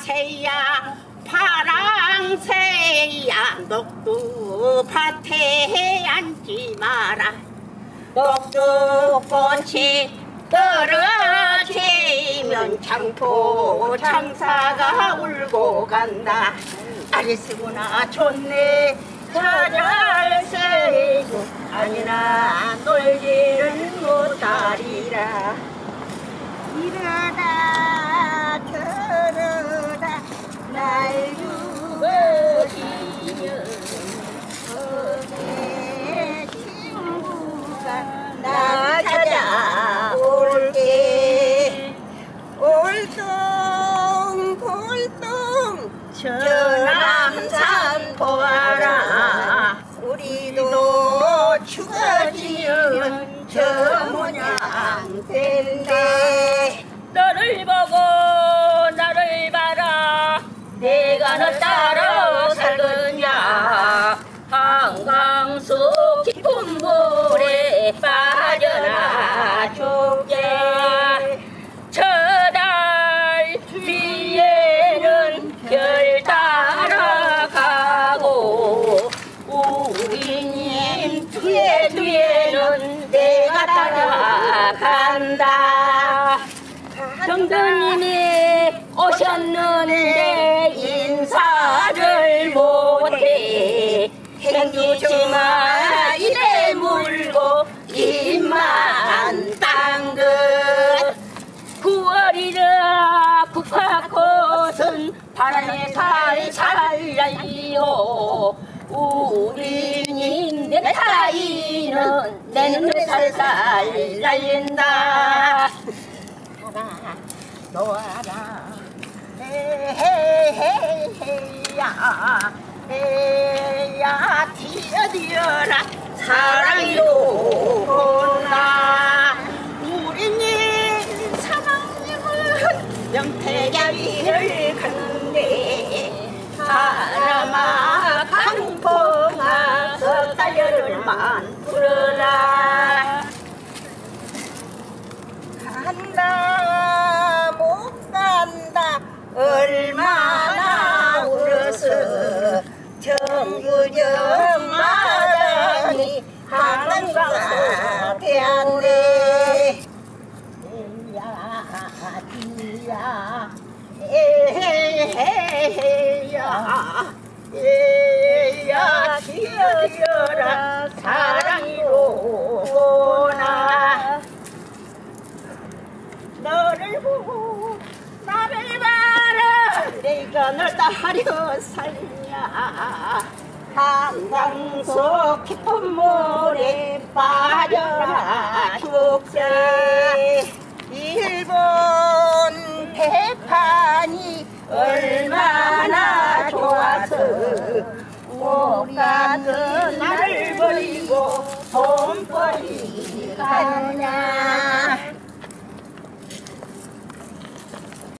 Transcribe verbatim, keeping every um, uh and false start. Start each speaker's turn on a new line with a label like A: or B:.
A: 새야 파랑새야 녹두 밭에 앉지 마라. 녹두꽃이 떨어지면 창포 창사가 울고 간다. 아리스구나 좋네 자잘새도 아니나 놀지는 못하리라. 이러다 저러다 날 죽어지면 어제 친구가 나 찾아올게. 올동 볼동 저 남산 보아라. 우리도 죽어지면 저 모양 된대.
B: 너를 보고 나를 봐라. 내가 너 따라 살겠냐. 한강 속 깊은 물에 빠져나 죽게. 저 달 뒤에는 별 따라가고 우리님 뒤에 뒤에는 내가 따라간다. 정선님이 오셨는데 인사를 못해. 행주지마 이래 물고 입만 딴긋. 구월이라 국화꽃은 바람에 살살 날리오. 우리님 내 타이는 내 눈에 살살 날린다.
A: 놓아라 헤헤헤헤야 헤야 뛰어뛰어라 사랑이로 보나. 우리님 사랑님은 명태야위를 갔는데 사람아 강풍아 석달열을만 불어라. 간다 못 간다 얼마나 울어서 정규정 마당이 한강가 되었네. 에야 디야 에헤헤야 에야 디어디어라 사랑이로 보나. 너를 보고 나를 봐라. 내가 널 따려 살냐. 한강 속 깊은 물에 빠져라 죽세. 일본 대판이 얼마나 좋아서 우리가 그 나를 버리고 돈벌이 가느냐.